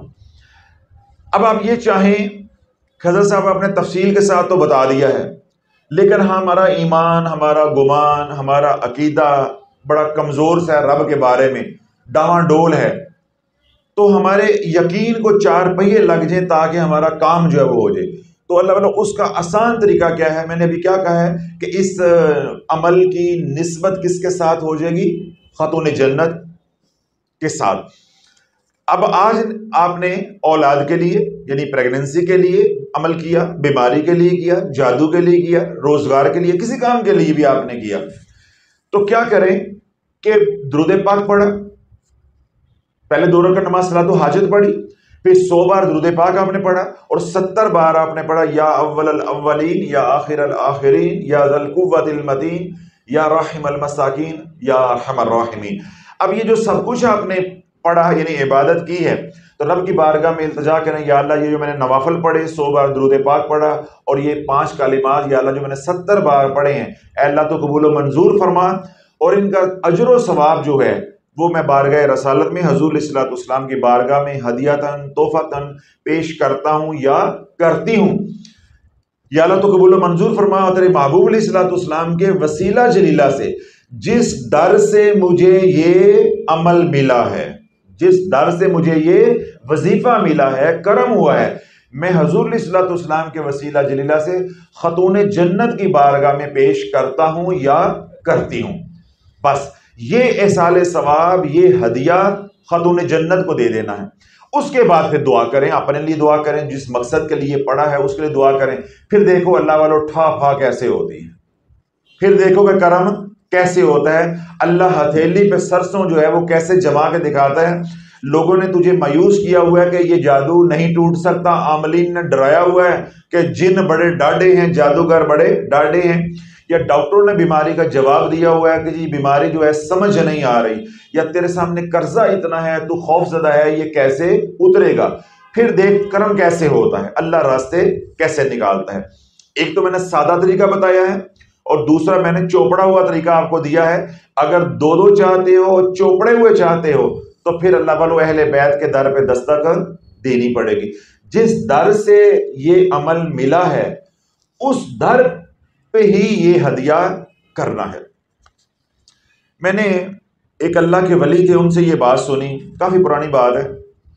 اب آپ یہ چاہیں، خضر صاحب آپ نے تفصیل کے ساتھ تو بتا دیا ہے، لیکن ہمارا ایمان، ہمارا گمان، ہمارا عقیدہ بڑا کمزور سا ہے، رب کے بارے میں ڈاواں ڈول ہے، تو ہمارے یقین کو 4 پہیے لگ جائیں تاکہ ہمارا کام جو ہے وہ ہو جائے۔ تو اللہ تعالیٰ اس کا آسان طریقہ کیا ہے؟ میں نے ابھی کیا کہا ہے کہ اس عمل کی نسبت کس کے ساتھ ہو جائے گی؟ خاتون جنت کے ساتھ۔ اب آج آپ نے اولاد کے لیے یعنی پریگننسی کے لیے عمل کیا، بیماری کے لیے کیا، جادو کے لیے کیا، روزگار کے لیے، کسی کام کے لیے بھی آپ نے کیا، تو کیا کریں کہ درود پاک پڑھا، پہلے 2 رکعت نماز صلاۃ الحاجت پڑھی، پھر 100 بار درود پاک آپ نے پڑھا، اور 70 بار آپ نے پڑھا یا اول الاولین یا آخر الآخرین یا ذی القوۃ المتین یا راحم المساکین یا ارحم الراحمین۔ اب یہ جو سب کچھ آپ نے پڑھا یعنی عبادت کی ہے، تو رب کی بارگاہ میں التجا کریں، یا اللہ یہ جو میں نے نوافل پڑھے، 100 بار درود پاک پڑھا، اور یہ 5 کلمات یا اللہ جو میں نے 70 بار پڑھے ہیں، اے اللہ تو قبول و منظور فرما، اور ان کا اجر و ثواب جو ہے وہ میں بارگاہ رسالت میں حضور علیہ الصلوۃ والسلام کی بارگاہ میں ہدیۃً تحفۃً پیش کرتا ہوں یا کرتی ہوں۔ یا اللہ تو قبول و منظور فرما، اور تیرے محبوب علیہ الصلوۃ والسلام کے وسیلہ جلیلہ سے جس در سے مجھے یہ عمل ملا ہے، جس در سے مجھے یہ وظیفہ ملا ہے، کرم ہوا ہے، میں حضور علیہ الصلوۃ والسلام کے وسیلہ جلیلہ سے خاتون جنت کی بارگاہ میں پیش کرتا ہوں یا کرتی ہوں۔ بس یہ احصال ثواب، یہ ہدیہ خاتون جنت کو دے دینا ہے۔ اس کے بعد پھر دعا کریں، اپنے لیے دعا کریں، جس مقصد کے لیے پڑھا ہے اس کے لیے دعا کریں۔ پھر دیکھو اللہ والو ٹھا پھا کیسے ہوتی ہے، پھر دیکھو کہ کرم کیسے ہوتا ہے۔ اللہ ہتھیلی پہ سرسوں جو ہے وہ کیسے جما کے دکھاتا ہے۔ لوگوں نے تجھے مایوس کیا ہوا ہے کہ یہ جادو نہیں ٹوٹ سکتا، عاملین نے ڈرایا ہوا ہے کہ جن بڑے ڈاڈے ہیں، جادوگر بڑے ڈاڈے ہیں، یا ڈاکٹروں نے بیماری کا جواب دیا ہوا ہے کہ جی بیماری جو ہے سمجھ نہیں آ رہی، یا تیرے سامنے قرضہ اتنا ہے، تو خوف زدہ ہے، یہ کیسے اترے گا۔ پھر دیکھ کرم کیسے ہوتا ہے، اللہ راستے کیسے نکالتا ہے۔ ایک تو میں نے سادہ طریقہ بتایا ہے، اور دوسرا میں نے چوپڑا ہوا طریقہ آپ کو دیا ہے۔ اگر 2 چاہتے ہو، چوپڑے ہوئے چاہتے ہو، تو پھر اللہ والو اہل بیت کے در پہ دستک دینی پڑے گی۔ جس در سے یہ عمل ملا ہے اس در پہ ہی یہ ہدیہ کرنا ہے۔ میں نے ایک اللہ کے ولی تھے، ان سے یہ بات سنی، کافی پرانی بات ہے۔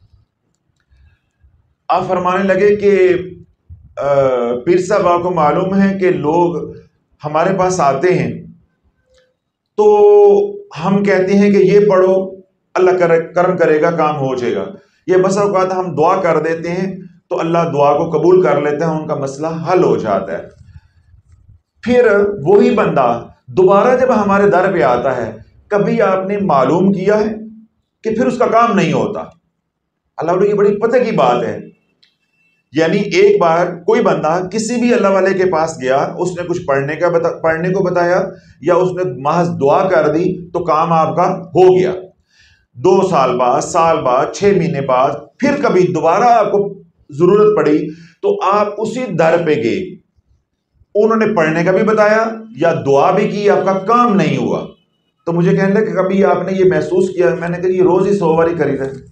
آپ فرمانے لگے کہ پیر صاحب آپ کو معلوم ہے کہ لوگ ہمارے پاس آتے ہیں تو ہم کہتے ہیں کہ یہ پڑھو، اللہ کرم کرے گا، کام ہو جائے گا۔ یہ بس اوقات ہم دعا کر دیتے ہیں تو اللہ دعا کو قبول کر لیتے ہیں، ان کا مسئلہ حل ہو جاتا ہے۔ پھر وہی بندہ دوبارہ جب ہمارے در پہ آتا ہے، کبھی آپ نے معلوم کیا ہے کہ پھر اس کا کام نہیں ہوتا۔ اللہ یہ بڑی پتہ کی بات ہے، یعنی ایک بار کوئی بندہ کسی بھی اللہ والے کے پاس گیا، اس نے کچھ پڑھنے کو بتایا یا اس نے محض دعا کر دی تو کام آپ کا ہو گیا۔ 2 سال بعد، سال بعد، 6 مہینے بعد پھر کبھی دوبارہ آپ کو ضرورت پڑی تو آپ اسی در پہ گئے، انہوں نے پڑھنے کا بھی بتایا یا دعا بھی کی، آپ کا کام نہیں ہوا، تو مجھے کہنے لگا کہ کبھی آپ نے یہ محسوس کیا؟ میں نے کہا یہ روز ہی 100 باری کری رہے۔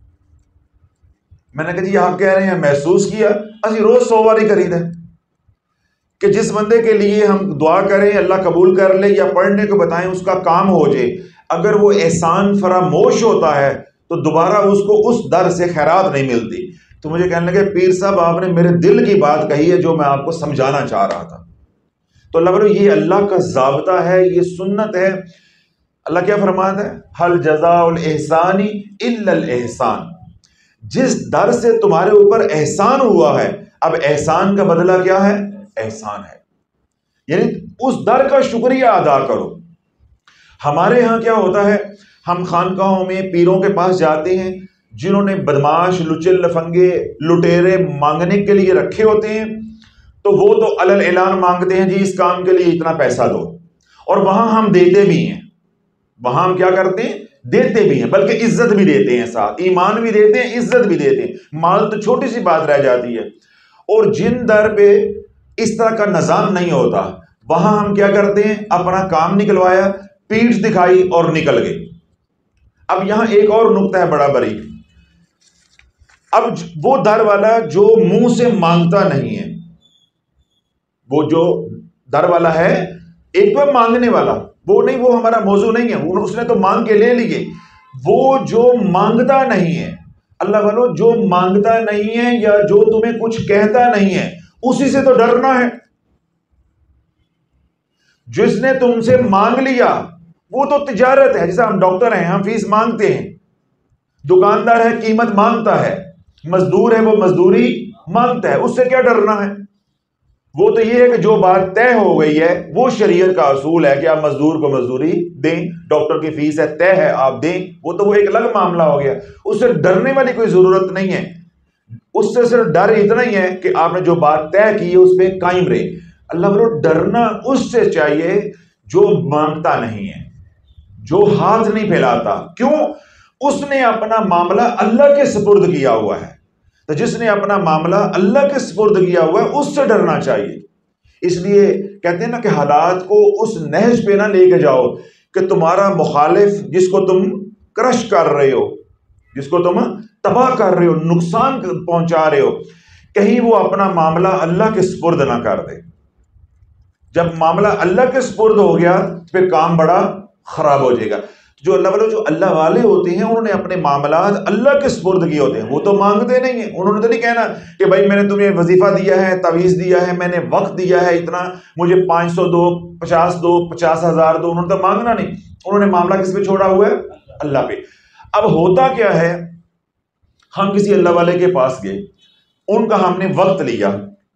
میں نے کہا جی آپ کہہ رہے ہیں محسوس کیا، اسی روز 100 باری کری رہے کہ جس بندے کے لیے ہم دعا کریں اللہ قبول کر لے یا پڑھنے کو بتائیں اس کا کام ہو جائے، اگر وہ احسان فراموش ہوتا ہے تو دوبارہ اس کو اس در سے خیرات نہیں ملتی۔ تو مجھے کہنے لگے پیر صاحب آپ نے میرے دل کی بات کہی ہے جو میں آپ کو سمجھانا چاہ رہا تھا۔ تو اللہ بولو یہ اللہ کا ضابطہ ہے، یہ سنت ہے۔ اللہ کیا فرماتا ہے؟ حل جزاء الاحسان الا الاحسان، جس در سے تمہارے اوپر احسان ہوا ہے اب احسان کا بدلہ کیا ہے؟ احسان ہے، یعنی اس در کا شکریہ ادا کرو۔ ہمارے ہاں کیا ہوتا ہے، ہم خانقاہوں میں پیروں کے پاس جاتے ہیں جنہوں نے بدماش، لچل، لفنگے، لٹیرے مانگنے کے لیے رکھے ہوتے ہیں، تو وہ تو علل اعلان مانگتے ہیں جی اس کام کے لیے اتنا پیسہ دو، اور وہاں ہم دیتے بھی ہیں، وہاں ہم کیا کرتے ہیں؟ دیتے بھی ہیں، بلکہ عزت بھی دیتے ہیں، ساتھ ایمان بھی دیتے ہیں، عزت بھی دیتے ہیں، مال تو چھوٹی سی بات رہ جاتی ہے۔ اور جن در پہ اس طرح کا نظام نہیں ہوتا وہاں ہم کیا کرتے ہیں؟ اپنا کام نکلوایا، پیٹھ دکھائی اور نکل گئے۔ اب یہاں ایک اور نقطہ ہے بڑا باریک، اب وہ در والا جو منہ سے مانگتا نہیں ہے، وہ جو در والا ہے، ایک تو مانگنے والا، وہ نہیں، وہ ہمارا موضوع نہیں ہے، اس نے تو مانگ کے لے لیے، وہ جو مانگتا نہیں ہے، اللہ والو جو مانگتا نہیں ہے یا جو تمہیں کچھ کہتا نہیں ہے اسی سے تو ڈرنا ہے۔ جس نے تم سے مانگ لیا وہ تو تجارت ہے، جیسے ہم ڈاکٹر ہیں، ہم فیس مانگتے ہیں، دکاندار ہے قیمت مانگتا ہے، مزدور ہے وہ مزدوری مانگتا ہے، اس سے کیا ڈرنا ہے؟ وہ تو یہ ہے کہ جو بات طے ہو گئی ہے، وہ شریعت کا اصول ہے کہ آپ مزدور کو مزدوری دیں، ڈاکٹر کی فیس ہے طے ہے آپ دیں، وہ تو وہ ایک الگ معاملہ ہو گیا، اس سے ڈرنے والی کوئی ضرورت نہیں ہے۔ اس سے صرف ڈر اتنا ہی ہے کہ آپ نے جو بات طے کی ہے اس پہ قائم رہے۔ اللہ بولو ڈرنا اس سے چاہیے جو مانگتا نہیں ہے، جو ہاتھ نہیں پھیلاتا، کیوں؟ اس نے اپنا معاملہ اللہ کے سپرد کیا ہوا ہے، تو جس نے اپنا معاملہ اللہ کے سپرد کیا ہوا ہے اس سے ڈرنا چاہیے۔ اس لیے کہتے ہیں نا کہ حالات کو اس نہج پہ نہ لے کے جاؤ کہ تمہارا مخالف جس کو تم کرش کر رہے ہو، جس کو تم تباہ کر رہے ہو، نقصان پہنچا رہے ہو، کہیں وہ اپنا معاملہ اللہ کے سپرد نہ کر دے۔ جب معاملہ اللہ کے سپرد ہو گیا پھر کام بڑا خراب ہو جائے گا۔ جو اللہ والے ہوتے ہیں انہوں نے اپنے معاملات اللہ کے سپرد کیے ہوتے ہیں، وہ تو مانگتے نہیں ہیں، انہوں نے تو نہیں کہنا کہ بھائی میں نے تمہیں وظیفہ دیا ہے، تعویذ دیا ہے، میں نے وقت دیا ہے اتنا، مجھے 500 دو، 50 دو، 50,000 دو، انہوں نے تو مانگنا نہیں، انہوں نے معاملہ کس پہ چھوڑا ہوا ہے؟ اللہ پہ۔ اب ہوتا کیا ہے، ہم کسی اللہ والے کے پاس گئے، ان کا ہم نے وقت لیا،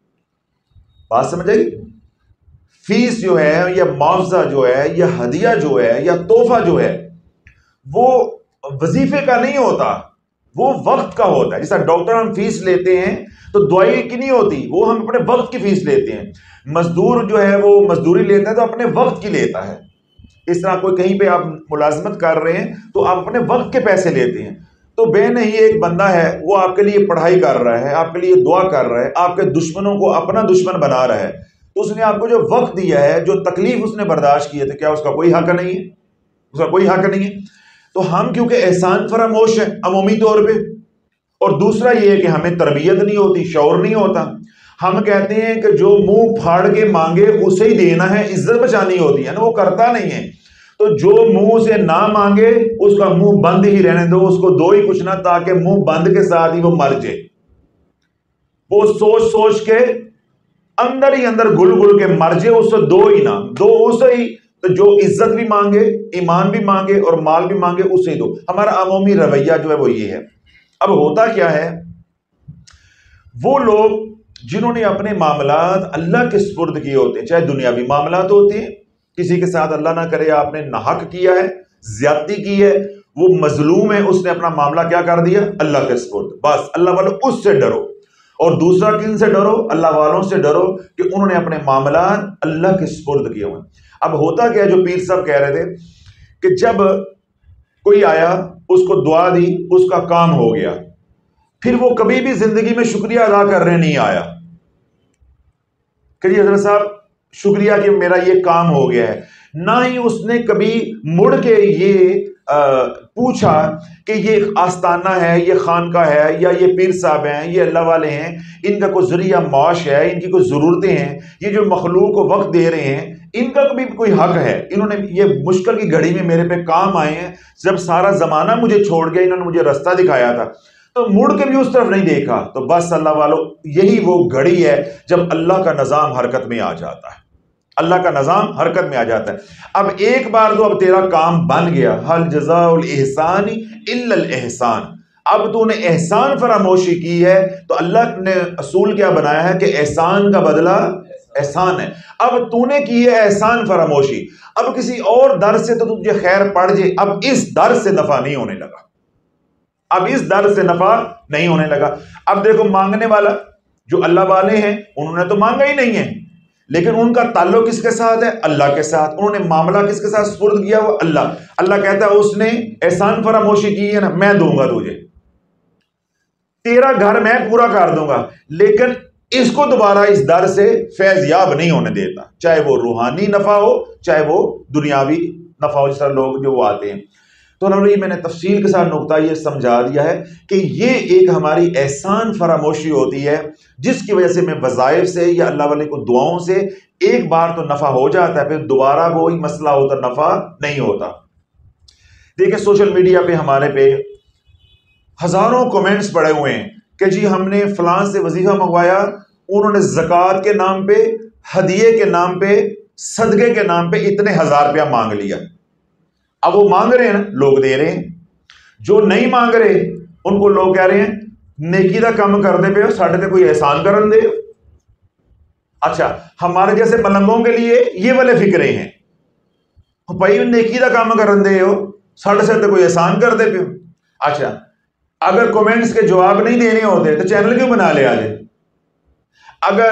بات سمجھ آئی؟ فیس جو ہے یا معاوضہ جو ہے یا ہدیہ جو ہے یا تحفہ جو ہے وہ وظیفے کا نہیں ہوتا، وہ وقت کا ہوتا ہے۔ جیسا ڈاکٹر ہم فیس لیتے ہیں تو دوائی کی نہیں ہوتی، وہ ہم اپنے وقت کی فیس لیتے ہیں۔ مزدور جو ہے وہ مزدوری لیتا ہے تو اپنے وقت کی لیتا ہے۔ اس طرح کوئی کہیں پہ آپ ملازمت کر رہے ہیں تو آپ اپنے وقت کے پیسے لیتے ہیں۔ تو بے نہیں ایک بندہ ہے وہ آپ کے لیے پڑھائی کر رہا ہے، آپ کے لیے دعا کر رہا ہے، آپ کے دشمنوں کو اپنا دشمن بنا رہا ہے، تو اس نے آپ کو جو وقت دیا ہے، جو تکلیف اس نے برداشت کی ہے، تو کیا اس کا کوئی حق نہیں ہے؟ اس کا کوئی حق نہیں ہے۔ تو ہم کیونکہ احسان فراموش ہیں عمومی طور پہ، اور دوسرا یہ ہے کہ ہمیں تربیت نہیں ہوتی، شعور نہیں ہوتا، ہم کہتے ہیں کہ جو منہ پھاڑ کے مانگے اسے ہی دینا ہے، عزت بچانی ہوتی ہے نا، وہ کرتا نہیں ہے۔ تو جو منہ سے نہ مانگے اس کا منہ بند ہی رہنے دو، اس کو دو ہی کچھ نہ، تاکہ منہ بند کے ساتھ ہی وہ مر جائے۔ وہ سوچ سوچ کے اندر ہی اندر گل گل کے مر جائے، اس سے دو ہی نہ، دو اسے ہی، تو جو عزت بھی مانگے، ایمان بھی مانگے اور مال بھی مانگے اسے ہی دو۔ ہمارا عمومی رویہ جو ہے وہ یہ ہے۔ اب ہوتا کیا ہے، وہ لوگ جنہوں نے اپنے معاملات اللہ کے سپرد کیے ہوتے ہیں، چاہے دنیاوی معاملات ہوتے ہیں، کسی کے ساتھ اللہ نہ کرے آپ نے ناحق کیا ہے، زیادتی کی ہے، وہ مظلوم ہے، اس نے اپنا معاملہ کیا کر دیا؟ اللہ کے سپرد، بس اللہ والو اس سے ڈرو۔ اور دوسرا کن سے ڈرو؟ اللہ والوں سے ڈرو کہ انہوں نے اپنے معاملات اللہ کے سپرد کیے ہوئے۔ اب ہوتا کیا، جو پیر صاحب کہہ رہے تھے کہ جب کوئی آیا اس کو دعا دی، اس کا کام ہو گیا، پھر وہ کبھی بھی زندگی میں شکریہ ادا کرنے نہیں آیا کہ جی حضرت صاحب شکریہ کہ میرا یہ کام ہو گیا ہے، نہ ہی اس نے کبھی مڑ کے یہ پوچھا کہ یہ آستانہ ہے، یہ خانقاہ ہے، یا یہ پیر صاحب ہیں، یہ اللہ والے ہیں، ان کا کوئی ذریعہ معاش ہے، ان کی کوئی ضرورتیں ہیں، یہ جو مخلوق کو وقت دے رہے ہیں ان کا بھی کوئی حق ہے، انہوں نے یہ مشکل کی گھڑی میں میرے پہ کام آئے ہیں، جب سارا زمانہ مجھے چھوڑ گیا انہوں نے مجھے رستہ دکھایا تھا، تو مڑ کے بھی اس طرف نہیں دیکھا۔ تو بس اللہ والوں، یہی وہ گھڑی ہے جب اللہ کا نظام حرکت میں آ جاتا ہے، اللہ کا نظام حرکت میں آ جاتا ہے۔ اب ایک بار تو اب تیرا کام بن گیا، حل جزاء الاحسان الا الاحسان، اب تو نے احسان فراموشی کی ہے تو اللہ نے اصول کیا بنایا ہے کہ احسان کا بدلہ احسان ہے۔ اب تو نے کی ہے احسان فراموشی، اب کسی اور در سے تو تجھے خیر پڑ جائے، اب اس در سے نفع نہیں ہونے لگا، اب اس در سے نفع نہیں ہونے لگا۔ اب دیکھو مانگنے والا جو اللہ والے ہیں انہوں نے تو مانگا ہی نہیں ہے، لیکن ان کا تعلق کس کے ساتھ ہے؟ اللہ کے ساتھ۔ انہوں نے معاملہ کس کے ساتھ سپرد کیا؟ وہ اللہ۔ اللہ کہتا ہے اس نے احسان فراموشی کی ہے نا، میں دوں گا تجھے، تیرا گھر میں پورا کر دوں گا، لیکن اس کو دوبارہ اس در سے فیض یاب نہیں ہونے دیتا، چاہے وہ روحانی نفع ہو چاہے وہ دنیاوی نفع ہو، جس طرح لوگ جو وہ آتے ہیں۔ تو یہ میں نے تفصیل کے ساتھ نقطہ یہ سمجھا دیا ہے کہ یہ ایک ہماری احسان فراموشی ہوتی ہے، جس کی وجہ سے میں وظائف سے یا اللہ والے کو دعاؤں سے ایک بار تو نفع ہو جاتا ہے، پھر دوبارہ وہی مسئلہ ہوتا، نفع نہیں ہوتا۔ دیکھیں سوشل میڈیا پہ ہمارے پہ ہزاروں کومنٹس پڑے ہوئے ہیں کہ جی ہم نے فلاں سے وظیفہ منگوایا، انہوں نے زکوٰۃ کے نام پہ، ہدیے کے نام پہ، صدقے کے نام پہ اتنے 1000 روپیہ مانگ لیا۔ اب وہ مانگ رہے ہیں نا، لوگ دے رہے ہیں، جو نہیں مانگ رہے ان کو لوگ کہہ رہے ہیں نیکی دا کام کر دے پہ ساڑھے تے کوئی احسان کرن دے۔ اچھا ہمارے جیسے ملنگوں کے لیے یہ والے فکرے ہیں، بھائی نیکی دا کام کرن دے ہو ساڑھے سے تے کوئی احسان کر دے پہ۔ اچھا اگر کومنٹس کے جواب نہیں دینے ہوتے تو چینل کیوں بنا لے آجے؟ اگر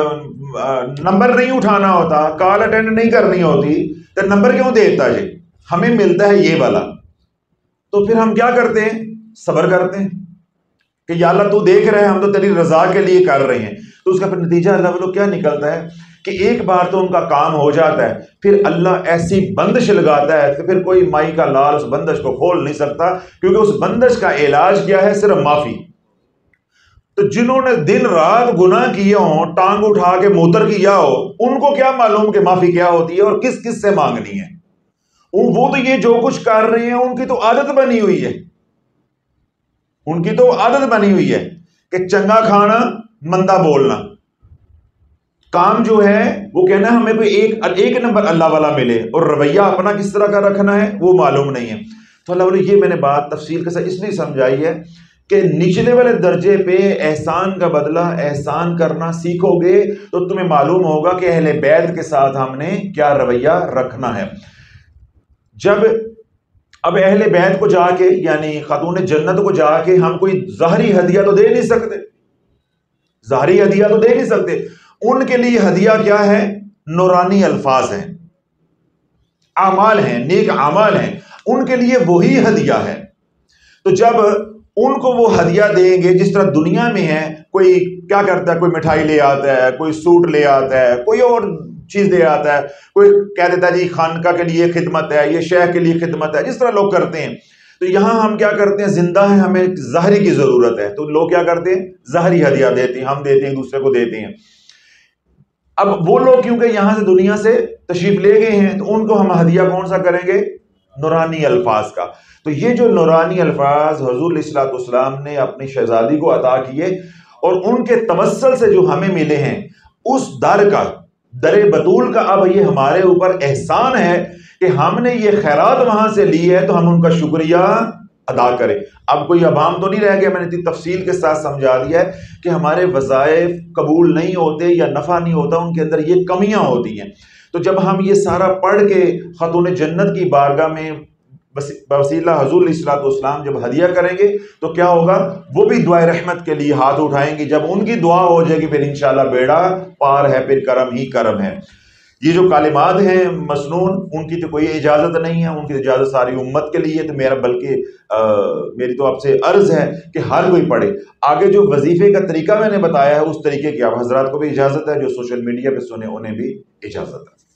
نمبر نہیں اٹھانا ہوتا، کال اٹینڈ نہیں کرنی ہوتی تو نمبر کیوں دیتا جی؟ ہمیں ملتا ہے یہ والا، تو پھر ہم کیا کرتے ہیں؟ صبر کرتے ہیں کہ یا اللہ تو دیکھ رہے ہیں، ہم تو تیری رضا کے لیے کر رہے ہیں۔ تو اس کا پھر نتیجہ اللہ والوں کیا نکلتا ہے کہ ایک بار تو ان کا کام ہو جاتا ہے، پھر اللہ ایسی بندش لگاتا ہے کہ پھر کوئی مائی کا لال اس بندش کو کھول نہیں سکتا، کیونکہ اس بندش کا علاج کیا ہے؟ صرف معافی۔ تو جنہوں نے دن رات گناہ کیے ہوں، ٹانگ اٹھا کے موتر کیا ہو، ان کو کیا معلوم کہ معافی کیا ہوتی ہے اور کس کس سے مانگنی ہے؟ وہ تو یہ جو کچھ کر رہے ہیں ان کی تو عادت بنی ہوئی ہے، ان کی تو عادت بنی ہوئی ہے کہ چنگا کھانا مندہ بولنا، کام جو ہے وہ کہنا ہمیں کوئی ایک نمبر اللہ والا ملے، اور رویہ اپنا کس طرح کا رکھنا ہے وہ معلوم نہیں ہے۔ تو اللہ والے یہ میں نے بات تفصیل کے ساتھ اس لیے سمجھائی ہے کہ نچلے والے درجے پہ احسان کا بدلہ احسان کرنا سیکھو گے تو تمہیں معلوم ہوگا کہ اہل بیت کے ساتھ ہم نے کیا رویہ رکھنا ہے۔ جب اب اہل بیت کو جا کے یعنی خاتون جنت کو جا کے ہم کوئی ظاہری ہدیہ تو دے نہیں سکتے، ظاہری ہدیہ تو دے نہیں سکتے، ان کے لیے ہدیہ کیا ہے؟ نورانی الفاظ ہیں، اعمال ہیں، نیک اعمال ہیں، ان کے لیے وہی ہدیہ ہے۔ تو جب ان کو وہ ہدیہ دیں گے، جس طرح دنیا میں ہے کوئی کیا کرتا ہے، کوئی مٹھائی لے آتا ہے، کوئی سوٹ لے آتا ہے، کوئی اور چیز دے آتا ہے، کوئی کہہ دیتا ہے جی خانقاہ کے لیے خدمت ہے، یہ شیخ کے لیے خدمت ہے، جس طرح لوگ کرتے ہیں۔ تو یہاں ہم کیا کرتے ہیں؟ زندہ ہیں، ہمیں ظاہری کی ضرورت ہے، تو لوگ کیا کرتے ہیں؟ ظاہری ہدیہ دیتے ہیں، ہم دیتے ہیں، دوسرے کو دیتے ہیں۔ اب وہ لوگ کیونکہ یہاں سے دنیا سے تشریف لے گئے ہیں تو ان کو ہم ہدیہ کون سا کریں گے؟ نورانی الفاظ کا۔ تو یہ جو نورانی الفاظ حضور علیہ الصلوۃ والسلام نے اپنی شہزادی کو عطا کیے اور ان کے توسل سے جو ہمیں ملے ہیں، اس در کا، در بطول کا اب یہ ہمارے اوپر احسان ہے کہ ہم نے یہ خیرات وہاں سے لی ہے تو ہم ان کا شکریہ ادا کریں۔ اب کوئی ابہام تو نہیں رہ گیا، میں نے اتنی تفصیل کے ساتھ سمجھا دیا ہے کہ ہمارے وظائف قبول نہیں ہوتے یا نفع نہیں ہوتا، ان کے اندر یہ کمیاں ہوتی ہیں۔ تو جب ہم یہ سارا پڑھ کے خاتون جنت کی بارگاہ میں بوسیلہ حضور علیہ الصلوۃ والسلام جب ہدیہ کریں گے تو کیا ہوگا، وہ بھی دعائے رحمت کے لیے ہاتھ اٹھائیں گے. جب ان کی دعا ہو جائے گی پھر انشاءاللہ بیڑا پار ہے، پھر کرم ہی کرم ہے. یہ جو کلمات ہیں مسنون، ان کی تو کوئی اجازت نہیں ہے، ان کی اجازت ساری امت کے لیے. تو میری تو آپ سے عرض ہے کہ ہر کوئی پڑھے. آگے جو وظیفے کا طریقہ میں نے بتایا ہے اس طریقے کی آپ حضرات کو بھی اجازت ہے، جو سوشل میڈیا پہ سنے انہیں بھی اجازت ہے.